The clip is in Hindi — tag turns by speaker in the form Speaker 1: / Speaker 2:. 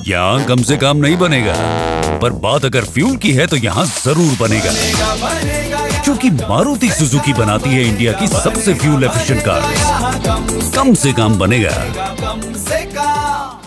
Speaker 1: यहाँ कम से काम नहीं बनेगा, पर बात अगर फ्यूल की है तो यहाँ जरूर बनेगा, क्योंकि मारुति सुजुकी बनाती है इंडिया की सबसे फ्यूल एफिशिएंट कार। कम से काम बनेगा।